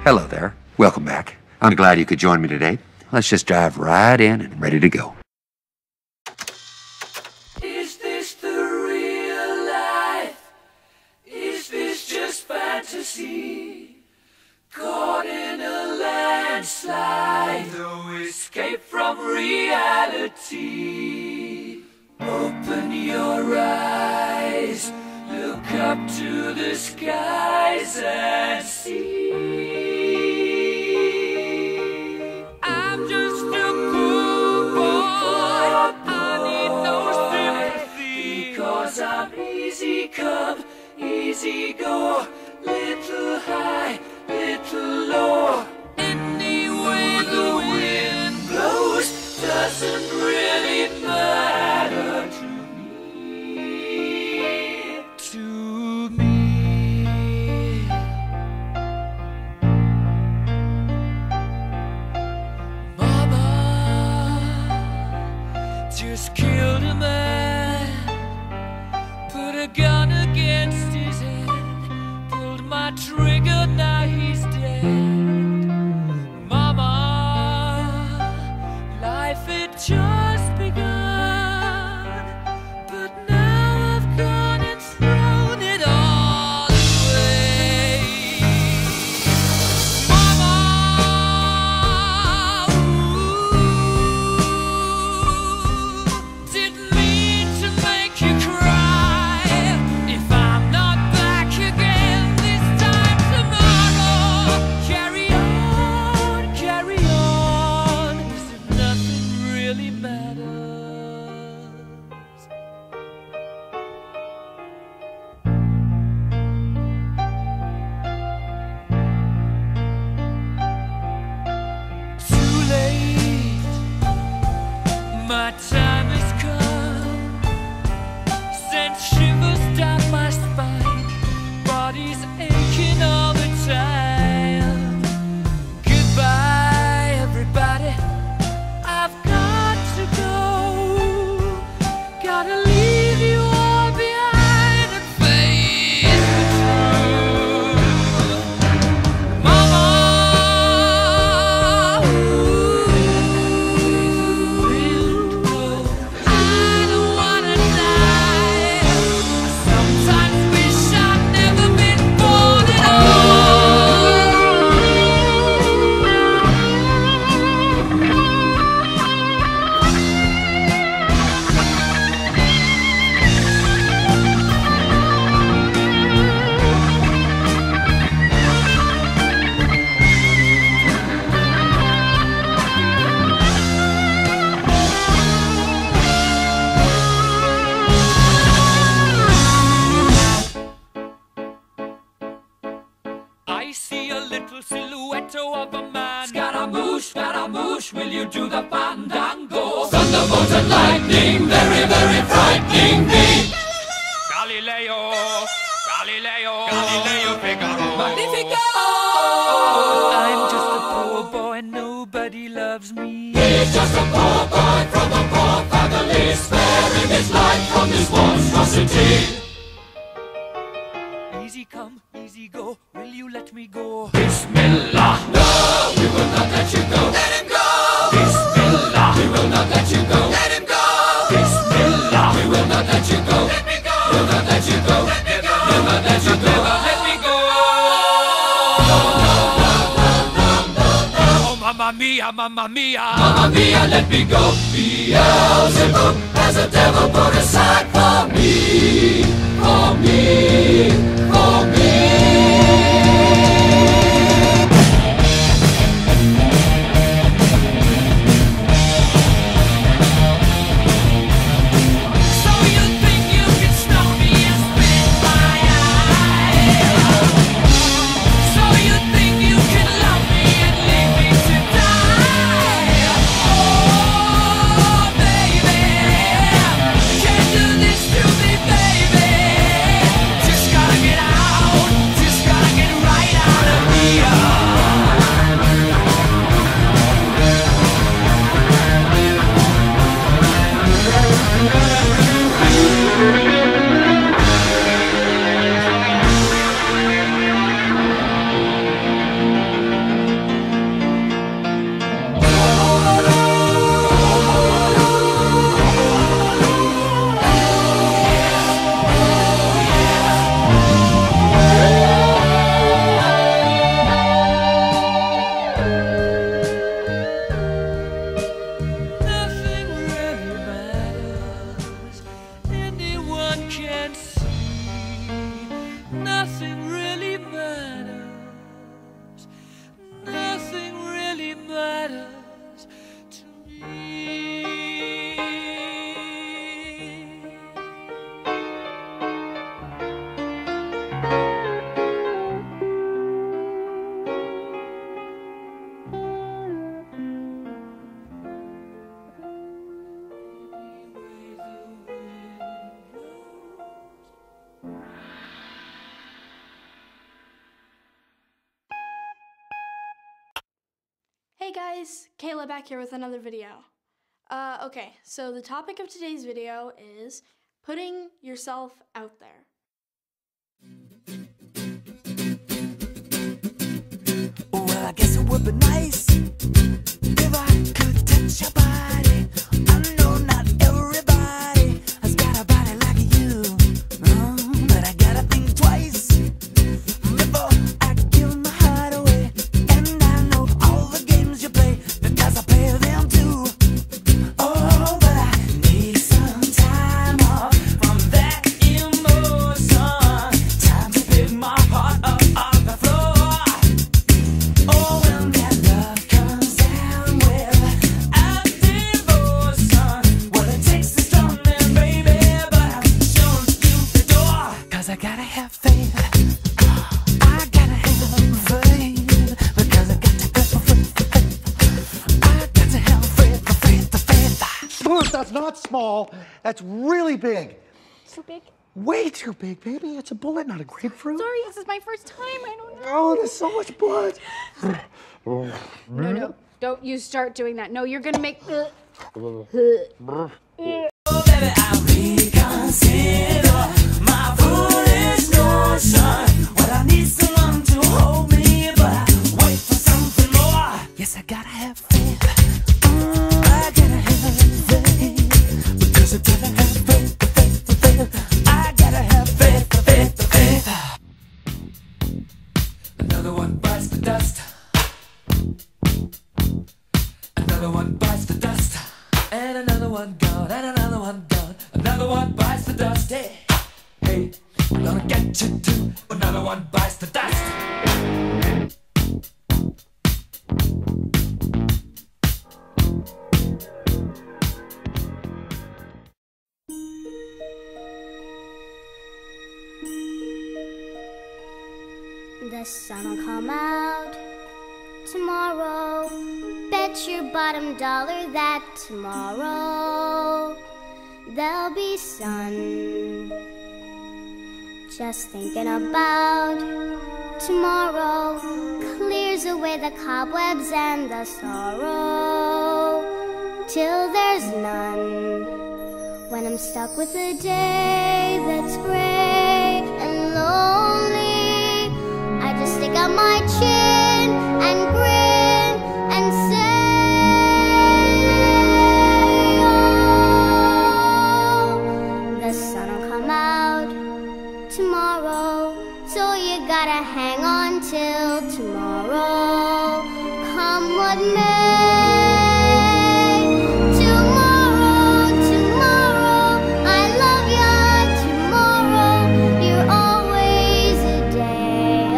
Hello there. Welcome back. I'm glad you could join me today. Let's just dive right in and ready to go. Is this the real life? Is this just fantasy? Caught in a landslide, no escape from reality. Open your eyes, look up to the skies and see. I'm just a poor boy, I need no sympathy, because I'm easy come, easy go, little high, little low. Any way the wind blows doesn't really matter to me. To me. Mama just killed a man, put a gun against his head, pulled my trigger, now he's dead. Mama, life had just begun, but now I've gone and thrown it all away. Mama, didn't mean to make you cry. If I'm not back again this time tomorrow, carry on, as if nothing really matters. Too late, my time has come, sent shivers down my spine, body's aching all the time. Goodbye, everybody, I've got to go, gotta leave you all behind and face the truth. Mama, I don't wanna die. I sometimes wish I'd never been born at I see a little silhouette of a man. Scaramouche, will you do the fandango? Thunderbolt and lightning, very, very frightening me. Galileo, Figaro. Magnifico! I'm just a poor boy, nobody loves me. He's just a poor boy from a poor family, sparing his life from this monstrosity. Easy come, easy go, will you let me go? Bismillah, no, we will not let you go. Let him go! Bismillah, we will not let you go. Let him go! Bismillah, we will not let you go. Let me go! We'll not let you go. Let me go! We'll not let you go. Let me go! Oh, mamma mia, mamma mia. Mamma mia, let me go. Beelzebub has a devil put aside for me. For me. For me. So you think you can stop me and spit my eye? So you think you can love me and leave me to die? Oh, baby, can't do this to me, baby. Just gotta get out. guys, Kayla back here with another video. Okay, so the topic of today's video is putting yourself out there. Well, I guess it would be nice if I could touch your body. I know not everybody has got a body like you, but I gotta think twice before I give my heart away. And I know all the games you play because I play them too. Oh, but I need some time off from that emotion. Time to pick my heart up off the floor. Oh, when that love comes down without devotion, well, it takes a strong man, baby, but I'm showing you the door. 'Cause I gotta have faith. I gotta have faith. Because I got to have faith. I got to have faith. Bruce, that's not small. That's really big. Too big? Way too big, baby. It's a bullet, not a grapefruit. Sorry, this is my first time. I don't know. Oh, there's so much blood. No, don't you start doing that. No, you're gonna make. Oh, baby, I reconsider my foolish notion. Well, I need someone to hold me, but I wait for something more. Yes, I gotta have faith. I gotta have faith. Because I gotta have faith. I gotta have faith. Another one bites the dust. Another one bites the dust. And another one gone, and another one gone. Another one bites the dust. Hey, hey, we're gonna get you too. Another one bites the dust. The sun will come out tomorrow. Bet your bottom dollar that tomorrow there'll be sun. Just thinking about tomorrow clears away the cobwebs and the sorrow till there's none. When I'm stuck with a day that's gray and lonely, I just stick out my chin and grin and say, oh, the sun will come out tomorrow, so you gotta hang on till tomorrow, come what may. Tomorrow, I love ya. Tomorrow, you're always a day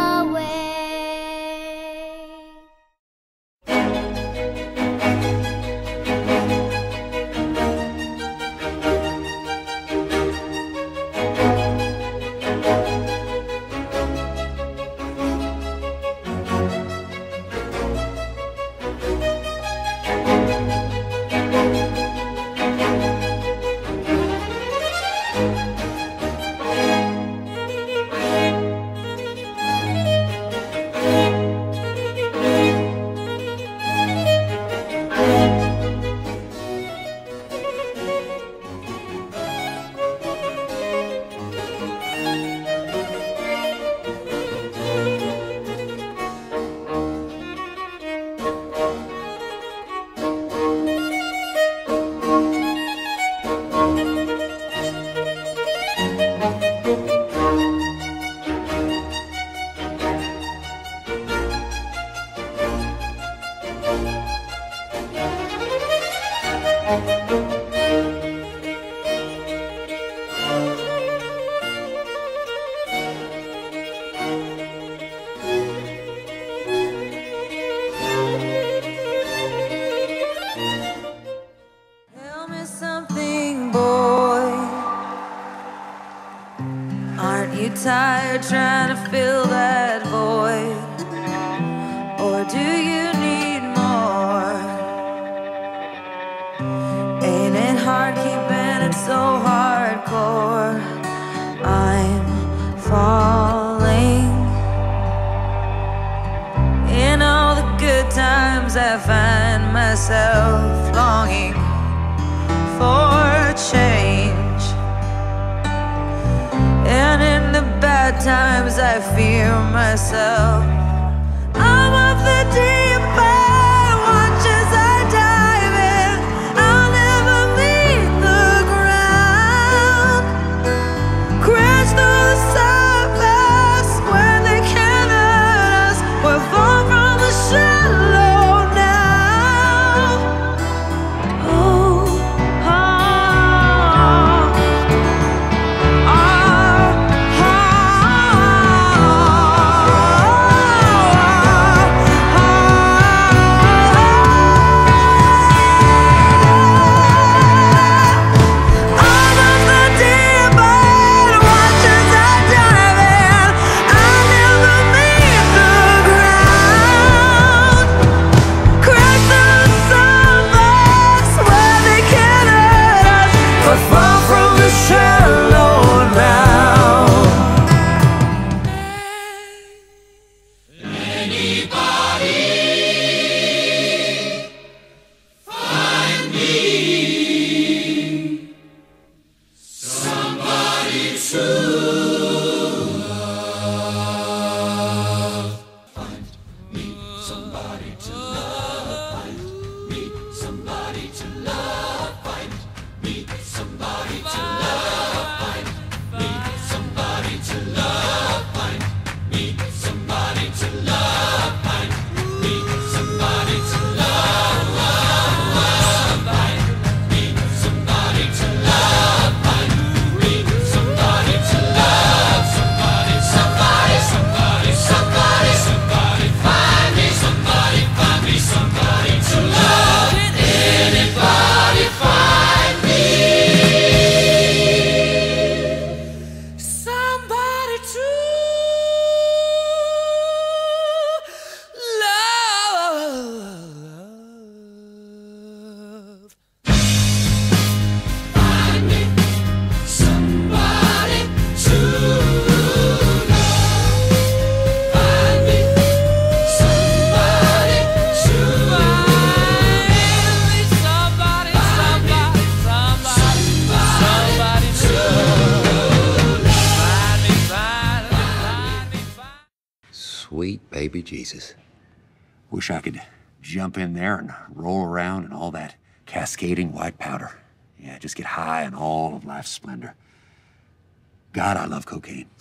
Tell me something, boy. Aren't you tired trying to fill that void? Or do you need more? Ain't it hard keeping it so hardcore? I'm falling in all the good times that I find myself longing for change. And in the bad times I fear myself. I'm of the deep end, watch as I dive in. I'll never meet the ground. Crash through the surface where they can't hurt us. We're far from the shallow now. Oh, oh, Sweet baby Jesus. Wish I could jump in there and roll around in all that cascading white powder. Yeah, just get high on all of life's splendor. God, I love cocaine.